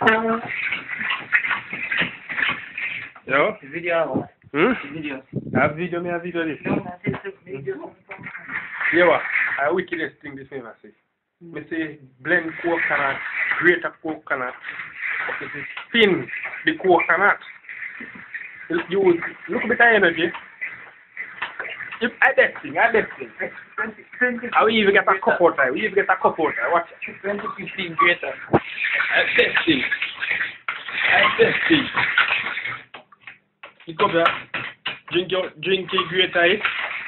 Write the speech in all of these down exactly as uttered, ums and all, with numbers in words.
Yo? Video. Hmm? Video. I have video, me have video this. No, no, this is video. Yeah, what? I wickedest thing this name I say. Me say blend coconut, grate a coconut. It is spin the coconut. Use look a bit of energy. If I that thing, I that thing. I will even get a cup out there. We even get a cup out there. Watch it. twenty fifteen greater. I that thing. I that thing. You come here. Drink your drink your greater. Eh?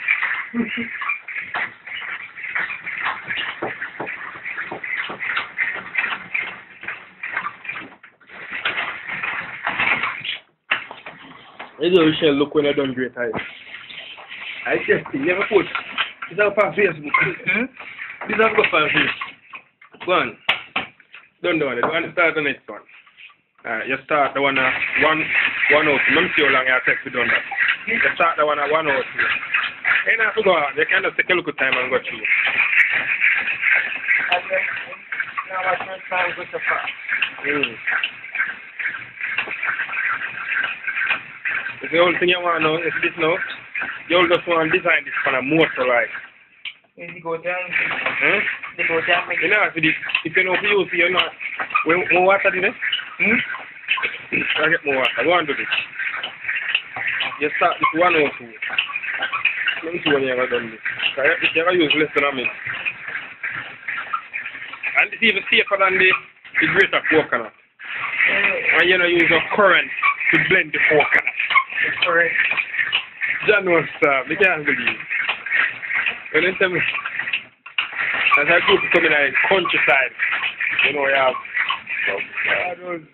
You know, Michelle, look when I done great time. I just never put. This is on Facebook. Hmm? This is on Facebook. Go on. Don't do it. Go on, start the next one. Uh, you start the one uh, one one out. Let me see how long it takes to do that. You start the one at one out. And I forgot. You can just take a look at time and go through. Now I just try to go so far. Mm. The only thing you want to know is this now. You just want to design this for a motor, right? If you go down, Hmm? they go down, make You know, if you if you know for you, you're not. When more water did it? Hmm? I get more water. Go on do this. You start with one or two. Let me see when you ever done this. If you ever use less than a minute. And it's even safer than the, the greater coconut. And you know, use a current to blend the coconut. Correct. John was uh, I can't believe. When they tell me, as I go to come in the countryside, you know, you have some gardens.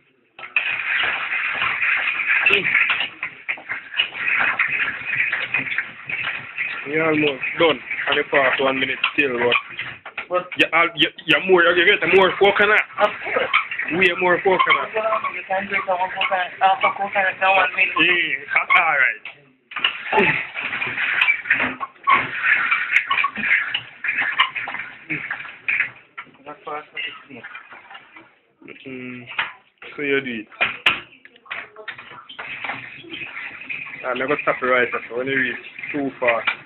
You're almost done. And the past one minute still, but But, you, you, you're more, you get more coconut. of course. Way more coconut. You can drink a one coconut, half a coconut in one minute. Yeah, alright. That's what I'm Mm, so you do it. I'm not going to stop it right after when you reach too far.